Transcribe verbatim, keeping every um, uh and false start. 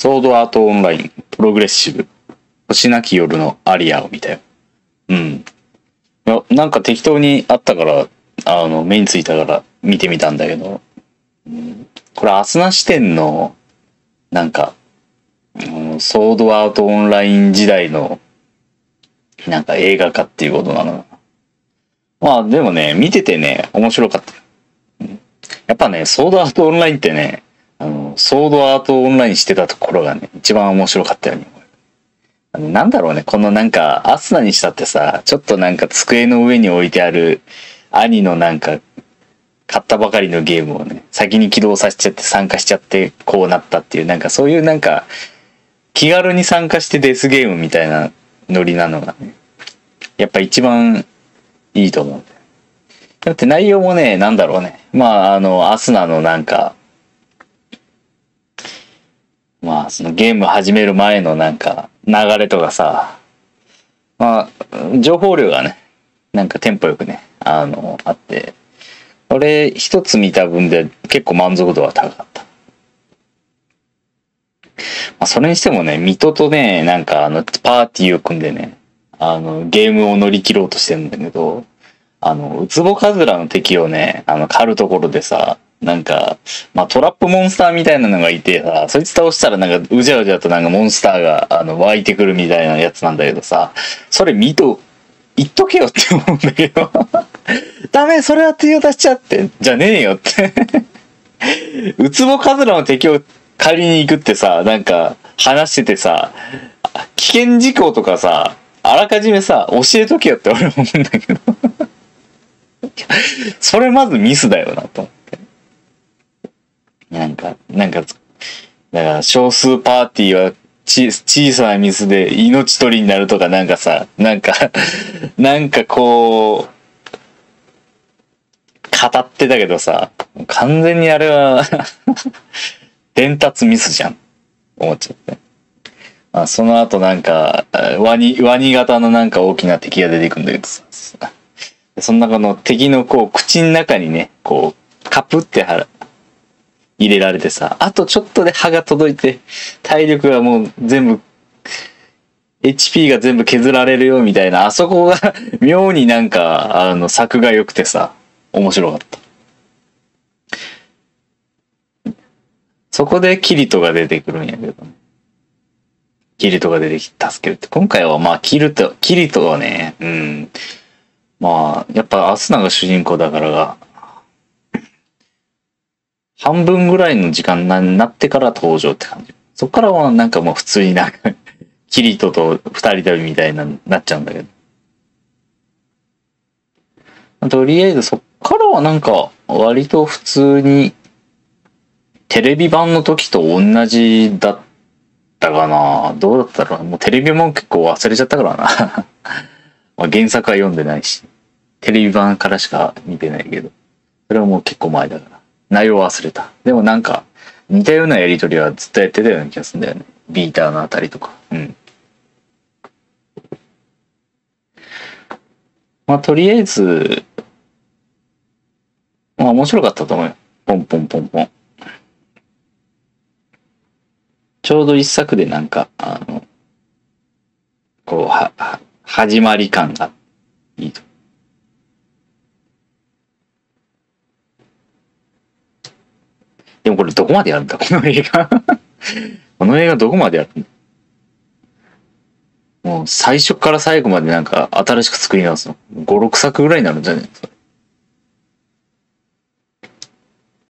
ソードアートオンライン、プログレッシブ、星なき夜のアリアを見たよ。うん。いや、なんか適当にあったから、あの、目についたから見てみたんだけど、うん、これ、アスナ視点の、なんか、うん、ソードアートオンライン時代の、なんか映画化っていうことなの。まあ、でもね、見ててね、面白かったよ。うん、やっぱね、ソードアートオンラインってね、あの、ソードアートオンラインしてたところがね、一番面白かったよね。なんだろうね、このなんか、アスナにしたってさ、ちょっとなんか机の上に置いてある兄のなんか、買ったばかりのゲームをね、先に起動させちゃって参加しちゃってこうなったっていう、なんかそういうなんか、気軽に参加してデスゲームみたいなノリなのがね、やっぱ一番いいと思うんだよ。だって内容もね、なんだろうね。まあ、あの、アスナのなんか、まあ、そのゲーム始める前のなんか、流れとかさ、まあ、情報量がね、なんかテンポよくね、あの、あって、俺一つ見た分で結構満足度は高かった。まあ、それにしてもね、水戸とね、なんかあの、パーティーを組んでね、あの、ゲームを乗り切ろうとしてるんだけど、あの、ウツボカズラの敵をね、あの、狩るところでさ、なんか、まあ、トラップモンスターみたいなのがいてさ、そいつ倒したらなんか、うじゃうじゃとなんかモンスターが、あの、湧いてくるみたいなやつなんだけどさ、それ見と、言っとけよって思うんだけど。ダメ、それは手を出しちゃって。じゃねえよって。ウツボカズラの敵を借りに行くってさ、なんか、話しててさ、危険事項とかさ、あらかじめさ、教えとけよって俺思うんだけど。それまずミスだよなと思って。なんか、なんか、だから少数パーティーはち小さなミスで命取りになるとかなんかさ、なんか、なんかこう、語ってたけどさ、完全にあれは、伝達ミスじゃん。思っちゃって。まあ、その後なんか、ワニ、ワニ型のなんか大きな敵が出てくるんだけどさ。その中の敵のこう、口の中にね、こう、カプっては入れられてさ、あとちょっとで歯が届いて、体力がもう全部、エイチピー が全部削られるよみたいな、あそこが妙になんか、あの、作が良くてさ、面白かった。そこでキリトが出てくるんやけどね。キリトが出てきて助けるって。今回はまあ、キリト、キリトはね、うん。まあ、やっぱアスナが主人公だからが、半分ぐらいの時間になってから登場って感じ。そっからはなんかもう普通になんか、キリトと二人旅みたいな、なっちゃうんだけど。とりあえずそっからはなんか、割と普通に、テレビ版の時と同じだったかな。どうだったろう。もうテレビも結構忘れちゃったからな。まあ原作は読んでないし、テレビ版からしか見てないけど、それはもう結構前だから。内容忘れた。でもなんか、似たようなやりとりはずっとやってたような気がするんだよね。ビーターのあたりとか。うん。まあとりあえず、まあ面白かったと思うよ。ポンポンポンポン。ちょうど一作でなんか、あの、こう、は、は、始まり感がいいと。でもこれどこまでやるんだこの映画。この映画どこまでやるんだもう最初から最後までなんか新しく作り直すの。ご、ろくさくぐらいになるんじゃないですか。